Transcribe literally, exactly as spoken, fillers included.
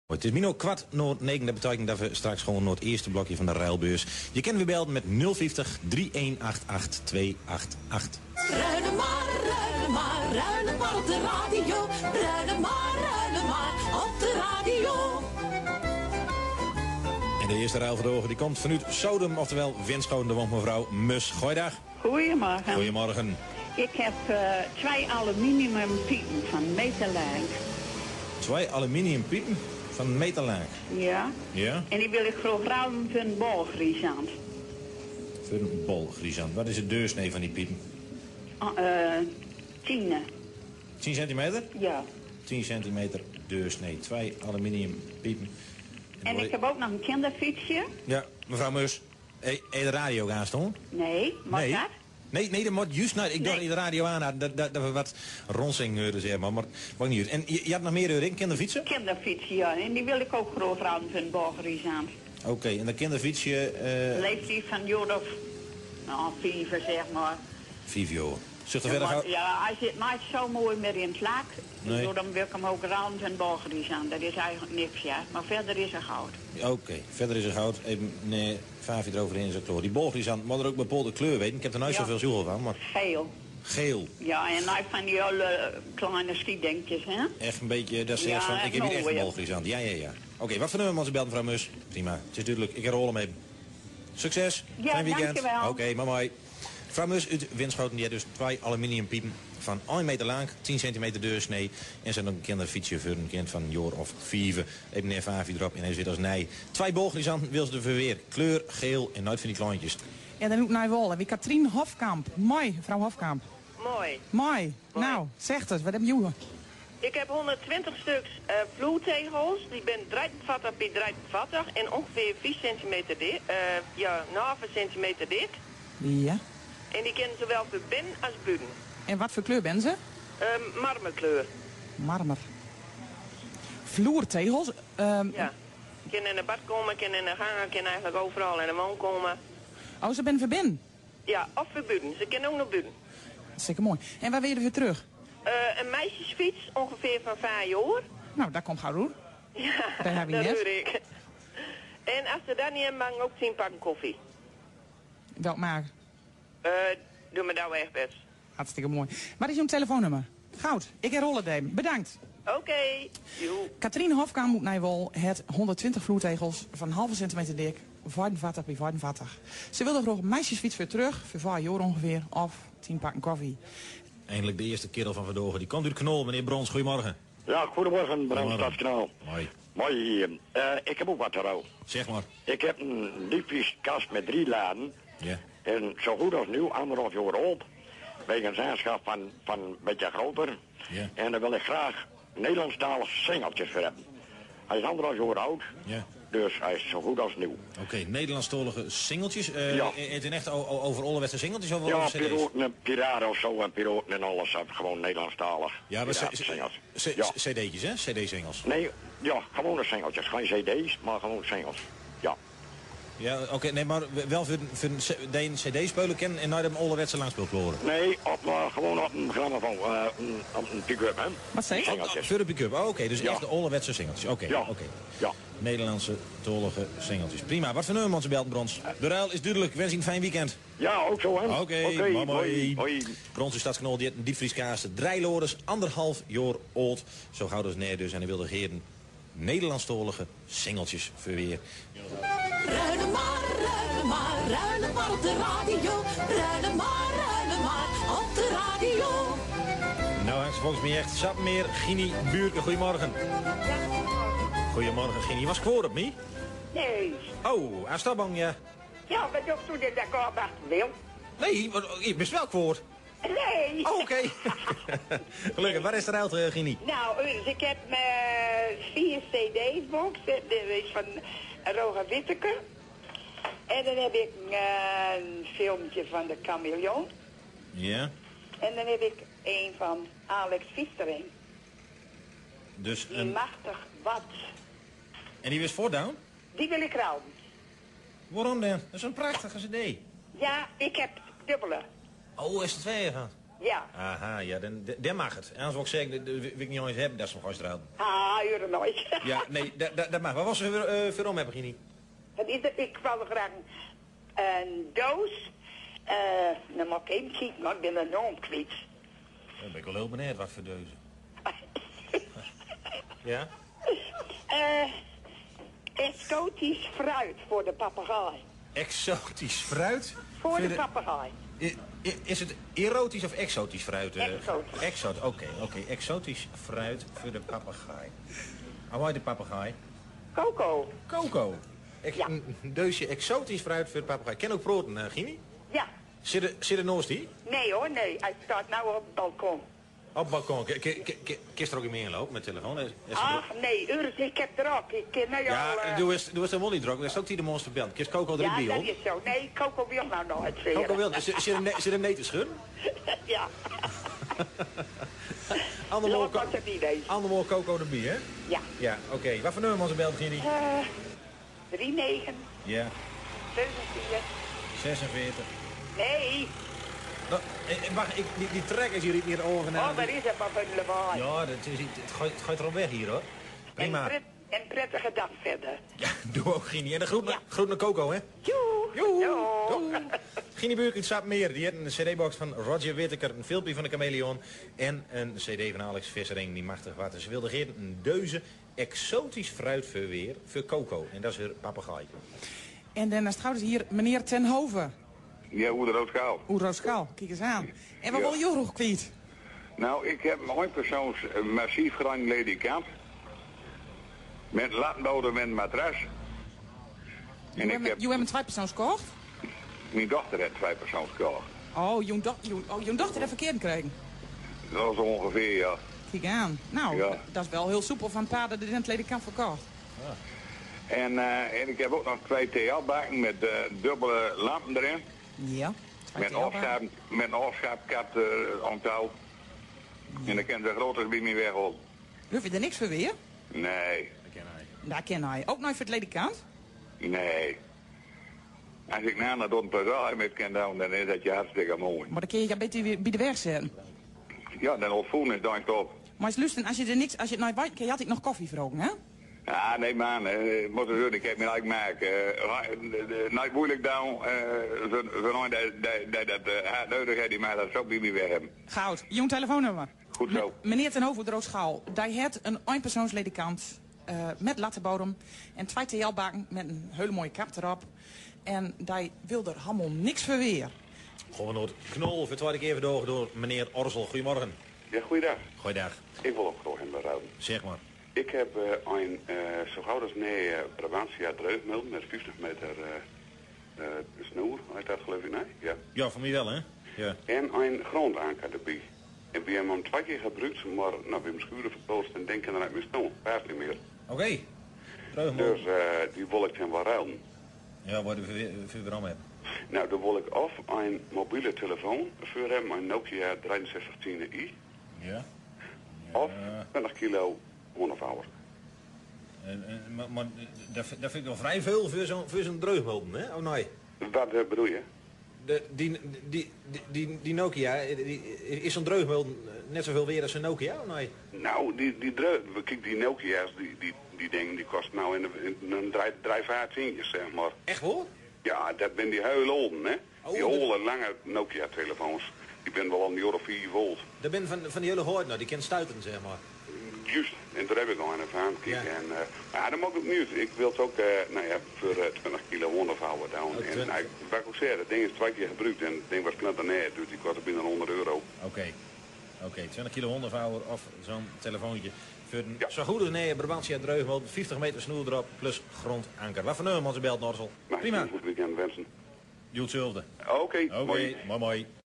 Het is mino kwart noord negen, dat betekent dat we straks gewoon naar het eerste blokje van de ruilbeurs. Je kent weer belden met nul vijftig, drie een acht acht, twee acht acht. Ruilen maar, ruilen maar, ruilen maar op de radio. Ruilen maar, ruilen maar op de radio. En de eerste ruil voor de ogen die komt vanuit Sodom, oftewel Winschoten, de woont mevrouw Mus. Goeiedag. Goedemorgen. Goedemorgen. Ik heb uh, twee aluminiumpiepen van Meterlijn. Twee aluminiumpiepen van meterlaag. Ja. Ja? En die wil ik graag ruilen voor een bolgriezant. Voor een bolgriezant. Wat is de deursnee van die piepen? Uh, tien. tien centimeter? Ja. tien centimeter deursnee. Twee aluminiumpiepen. En ik heb ook nog een kinderfietsje. Ja, mevrouw Mus. Hé, de radio gaan staan? Nee, mag Nee. dat? Nee, nee, dat moet juist nou. Ik Nee. dacht de radio aan dat, dat, dat we wat ronsing hoorden, zeg maar. Maar maakt niet uit. En je, je had nog meer erin, kinderfietsen? Kinderfietsje, ja. En die wil ik ook graag ruilen voor een bolgriezant. Oké, okay, en dat kinderfietsje... Uh... Leeftijd van jood of, nou, vijf zeg maar. Vijf jaar. Zucht er Ja, verder maar, gauw? ja, hij zit nooit zo mooi meer in het lak. Nee. Dus dan wil ik hem ook ruilen voor een bolgriezant. Dat is eigenlijk niks, ja. Maar verder is er goud. Oké, okay. Verder is er goud. Even, nee, vijf je eroverheen is er klaar. Die bolgriezant moet er ook bepaalde kleur weten. Ik heb er nooit Ja. zoveel zoel van, maar... Geel. Geel. Ja, en nou van die hele kleine schietdenkjes, hè? Echt een beetje, dat is Ja, echt van, ik heb hier mooi, echt een ja. bolgriezant. Ja, ja, ja. Oké, okay, wat voor nummer moet ze bellen, mevrouw Mus? Prima, het is duidelijk. Ik herrol hem even. Succes. Ja, Fijn weekend. dankjewel. Oké, okay, mooi mooi. Mevrouw Mus uit Winschoten, die heeft dus twee aluminiumpiepen van één meter lang, tien centimeter deursnee. En ze hebben ook een kinderfietsje voor een kind van jaar of vier. Even neer vijf erop en hij zit als nee. Twee bolgriezanten wil ze er weer. Kleur, geel en nooit van die kleintjes. Ja, dan ook naar Wol. Wie Katrien Hofkamp. Mooi, mevrouw Hofkamp. Mooi. Mooi. Mooi. Nou, zegt het. Wat heb je? Ik heb honderdtwintig stuks uh, vloertegels. Die ben drieënveertig bij drieënveertig en ongeveer vier centimeter dik. Uh, ja, een halve centimeter dik. Ja. En die kennen zowel voor binnen als buiten. En wat voor kleur ben ze? Uh, marmerkleur. Marmer. Vloertegels. Um, Ja. Kunnen in de bad komen, kunnen in de gang, kunnen eigenlijk overal in de woon komen. Oh, ze ben voor binnen. Ja, of voor buiten. Ze kennen ook nog buiten. Zeker mooi. En waar wil je er weer terug? Uh, een meisjesfiets, ongeveer van vijf jaar. Nou, daar komt gauw door. Ja, Daar heb je dat net. hoor ik. En als ze dat niet hebben, mag ik ook tien pakken koffie. Welk maken? Uh, doe me nou echt best. Hartstikke mooi. Wat is jouw telefoonnummer? Goud. Ik herrol het even. Bedankt. Oké, okay. Joe. Katrien Hofkamp moet naar Wol. Het honderdtwintig vloertegels van een halve centimeter dik. vijfenveertig bij vijfenveertig. Ze wilde graag een meisjesfiets weer terug. Voor vijf jaar ongeveer. Of tien pakken koffie. Eindelijk de eerste kerel van Verdogen. Die komt uit Knol, meneer Brons. Goedemorgen. Ja, goedemorgen, Brandstadskanaal. Mooi. Mooi hier. Uh, ik heb ook wat te rouw. Zeg maar. Ik heb een diepvrieskast met drie laden. Ja. En zo goed als nieuw, anderhalf jaar oud. Wegens aanschaf van, van een beetje groter. Ja. En daar wil ik graag Nederlandstalige singeltjes voor hebben. Hij is anderhalf jaar oud. Ja. Dus hij is zo goed als nieuw. Oké, okay, Nederlandstalige singeltjes. Uh, Ja. Het is echt o- over Ollewetse singeltjes of Ja, over cd's? piraten, piraten of zo en piraten en alles. Gewoon Nederlandstalig. Ja, maar Piratensingels. c- Ja. cd'tjes, hè? cd-singels. Nee, ja, gewone singeltjes. Geen cd's, maar gewoon singels. Ja. Ja, oké, okay, nee, maar wel voor, voor een cd-spelen kennen en naar de Ollewetse langspeelkloren. Nee, op, uh, gewoon op een grammofoon, uh, een, op een pick-up, hè. Wat zeg je? Singeltjes. Voor de pick-up, oh, oké, okay, dus Ja. echt de Ollewetse singeltjes. Oké, Ja. oké. Ja. Nederlandse tollige singeltjes. Prima, wat voor nummer onze belt Brons? De ruil is duidelijk, wens je een fijn weekend. Ja, ook zo, hè. Oké, okay, mooi. Hoi, hoi. Brons is stadsknol, die heeft een diepvrieskaaste. Drijlores, anderhalf jaar oud. Zo gauw dus neer dus en hij wilde heren Nederlandstolige singeltjes verweer. Ruilen maar, ruilen maar, ruilen maar op de radio. Ruilen maar, ruilen maar op de radio. Nou, hij is volgens mij echt sap meer. Gini Buurke, goedemorgen. Goedemorgen, Gini. Was voor op me? Nee. Oh, aan bang, ja. Ja, maar toch toen de d'accord wacht wil. Nee, maar je bent wel kwoord. Nee. Oh, oké. Okay. Gelukkig, waar is de ruil, uh, Gini? Nou, dus ik heb mijn vier cd's box. Dat is van Roger Witteke. En dan heb ik uh, een filmpje van de Chameleon. Ja. En dan heb ik een van Alex Viestering. Dus Die een... machtig wat. En die was voordown? Die wil ik rouwen. Waarom dan? Dat is een prachtige cd. Ja, ik heb dubbele. Oh, is het twee gehad? Ja. Aha, ja, dan, dan mag het. Anders wil ik zeggen, dat wil ik niet eens hebben, dat is nog eens eruit. Ah, uren nooit. Ja, nee, dat, dat, dat mag. Wat was er voor, uh, voor om, heb je niet? Het is dat ik wou graag een, een doos. Uh, dan mag ik even kijken, maar ik ben een naam kwijt. Dan ben ik wel heel benieuwd wat voor deuzen. Ja? Uh, exotisch fruit voor de papegaai. Exotisch fruit? Voor de, de papegaai. Is, is het erotisch of exotisch fruit? Uh, exotisch. Exotisch, oké, okay, oké. Okay. Exotisch fruit voor de papegaai. Hoe heet de papegaai? Coco. Coco. Ex Ja. Een deusje exotisch fruit voor de papegaai. Ken ook proten, uh, Gini? Ja. Zit er, zit er nog eens die? Nee hoor, nee. Hij staat nou op het balkon. Op het balkon. Kist er ook niet meer inlopen met telefoon? Is, is Ah, nee, Urs, ik heb er ook. Ik ken nou ja, al... Uh... doe eens, doe eens helemaal niet druk. Dat is ook die de monster belt. Kist Coco er ja, in dat biel? is zo. Nee, Coco wil nou nooit zeggen. Coco wil. Zit er een nee te schudden? Ja. Andermaal Laat het niet eens. Andermaal Coco erbij, hè? Ja. Ja, oké. Okay. Wat voor nummer onze belt, Gini? Uh, drie negen. Ja. zeven vier. zesenveertig. Nee. Nou, eh, wacht, ik, die, die trek is hier niet over. Oh, daar is het maar van lawaai. Ja, dat is, het, gaat, het gaat er al weg hier, hoor. Prima. En, pret, en prettige dag verder. Ja, doe ook Gini. En de groet, Ja. groet naar Coco, hè? Joe. Joe. Joe. Gini Buurk in Sapmeer, die heeft een cd-box van Roger Whittaker, een filmpje van de Chameleon en een cd van Alex Vissering, die machtig wat. Ze wilde geen een deuze exotisch fruit voor weer, voor Coco. En dat is weer papegaai. En dan trouwens hier meneer Ten Hoven. Ja, hoe de Roodschaal. Oeh, Rooskaal, kijk eens aan. En wat Ja. wil je nog kwijt? Nou, ik heb mijn persoons uh, massief gedaan ledikant. Met latbodem en matras. En ik heb... Je hebt een tweepersoons kocht? Mijn dochter heeft twee persoons gekocht. Oh, je do oh, je dochter heeft verkeerd gekregen. Dat is ongeveer, ja. Kijk aan. Nou, Ja. dat is wel heel soepel van pa dat er in het ledikant verkocht. En, uh, en ik heb ook nog twee T L-bakken met uh, dubbele lampen erin. Ja. Met een afschaap, met een afschaapkat uh, aan touw. En dan kan de grote bij me wegholen. Hoef je er niks voor weer? Nee, Daar ken hij. Ook nooit voor het ledikant? nee. Als ik na naar Don Pazal met kan doen, dan is dat je hartstikke mooi. Maar dan kun je een beetje weer bij de weg zetten. Ja, dan ontvoeren is dan top. Maar eens lusten, als je er niks, als je het nooit weet, kun je altijd nog koffie vroegen, hè? Ja, nee man, uh, moet er ik heb me eigenlijk maken. Uh, nooit moeilijk doen, zolang dat dat dat hard nodig heeft, die mij dat zo bij me weg hebben. Goud. Jong telefoonnummer. Goed zo. M meneer Ten Hoven Droogschaal, die heeft een eenpersoonsledikant uh, met lattenbodem en twee T L-bakken met een hele mooie kap erop. En die wil er helemaal niks voor weer. Gewoon nooit knol voor het tweede keer even door, door meneer Orsel. Goedemorgen. Ja, goeiedag. Goeiedag. Ik wil ook gewoon hem behouden. Zeg maar. Ik heb uh, een uh, zo gauw als nee uh, Brabantia dreugmiddel met vijftig meter uh, uh, snoer, heet dat geloof ik, nee? Ja. Ja, voor mij wel, hè? Ja. En een grondanker erbij. En we hebben hem twee keer gebruikt, maar nou, we hem schuren verpost en denken dat ik me snoer. Paast niet meer. Oké. Okay. Dus uh, die wil ik dan wel ruilen. Ja, wat we voor waarom hebben. Nou, dan wil ik of een mobiele telefoon voor hem, een Nokia drieënzestig tien i. Ja. Of twintig kilo hondenvouwer. En, en, maar maar dat, dat vind ik wel vrij veel voor zo'n voor zo'n dreugmelden, hè? Oh nee. Wat uh, bedoel je? De, die, die, die, die, die Nokia, die, is zo'n dreugmelden net zoveel weer als een Nokia? Oh nee. Nou, die, die, dreug, kijk, die Nokia's, die, die, die dingen, die kost nou in, de, in een drie, drie vaartientjes, zeg maar. Echt hoor? Ja, dat ben die hele olden, hè. Oh, die dat... hele lange Nokia-telefoons. Die ben wel aan die euro vier volt. Dat ben van, van die hele hoort nou, die kan stuiten, zeg maar. Juist, en daar heb ik al aan van. Kijk, Ja. en, uh, maar dat mag ook niet. Ik wil het ook, uh, nou ja, voor uh, twintig kilo hondenvouwer doen. Oh, en nou, wat ik ook zei, dat ding is twee keer gebruikt en het ding was knatter neer, dus die kostte binnen honderd euro. Oké. Okay. Oké, okay. twintig kilo hondenvouwer of zo'n telefoontje. Voor een Ja. zo goed als nee, Brabantia dreugmelden, vijftig meter snoer erop, plus grondanker. Wat voor nummer onze belt, Norsel? Maar Prima. een goed weekend wensen. Doe hetzelfde. Oké, okay, Oké, okay. mooi. mooi mooi.